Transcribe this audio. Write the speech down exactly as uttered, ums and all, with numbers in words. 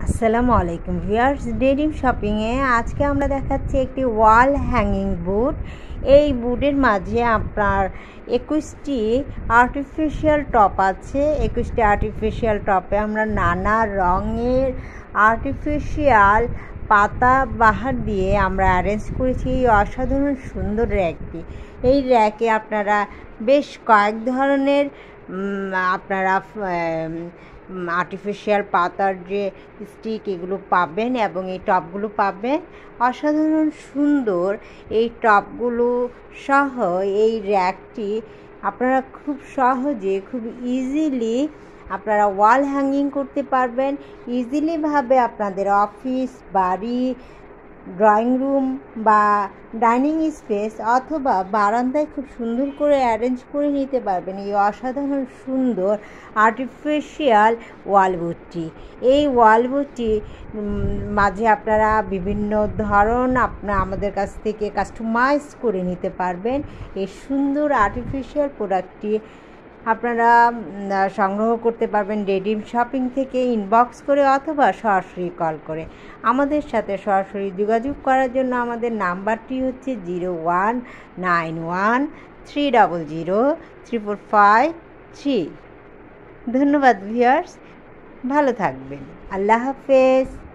আসসালামু আলাইকুম viewers, denim শপিংয়ে আজকে আমরা দেখাচ্ছি একটি ওয়াল হ্যাঙ্গিং বুট। এই বুটের মাঝে আপনার একুশটি আর্টিফিশিয়াল টপ আছে। একুশটি আর্টিফিশিয়াল টপে আমরা নানা রঙের আর্টিফিশিয়াল পাতা বাহার দিয়ে আমরা অ্যারেঞ্জ করেছি এই অসাধারণ সুন্দর র্যাকটি। এই র্যাকে আপনারা বেশ কয়েক ধরনের আপনারা আর্টিফিশিয়াল পাতার যে স্টিক এগুলো পাবেন এবং এই টপগুলো পাবেন। অসাধারণ সুন্দর এই টপগুলো সহ এই র্যাকটি আপনারা খুব সহজে খুব ইজিলি আপনারা ওয়াল হ্যাঙ্গিং করতে পারবেন। ইজিলিভাবে আপনাদের অফিস, বাড়ি, ড্রয়িং রুম বা ডাইনিং স্পেস অথবা বারান্দায় খুব সুন্দর করে অ্যারেঞ্জ করে নিতে পারবেন এই অসাধারণ সুন্দর আর্টিফিশিয়াল ওয়াল বুটটি। এই ওয়াল বুটটি মাঝে আপনারা বিভিন্ন ধরন আপনার আমাদের কাছ থেকে কাস্টমাইজ করে নিতে পারবেন। এই সুন্দর আর্টিফিশিয়াল প্রোডাক্টটি আপনারা সংগ্রহ করতে পারবেন ডেনিম শপিং থেকে ইনবক্স করে অথবা সরাসরি কল করে। আমাদের সাথে সরাসরি যোগাযোগ করার জন্য আমাদের নাম্বারটি হচ্ছে zero one nine one three double zero triple five three. ধন্যবাদ ভিউয়ার্স, ভালো থাকবেন। আল্লাহ হাফেজ।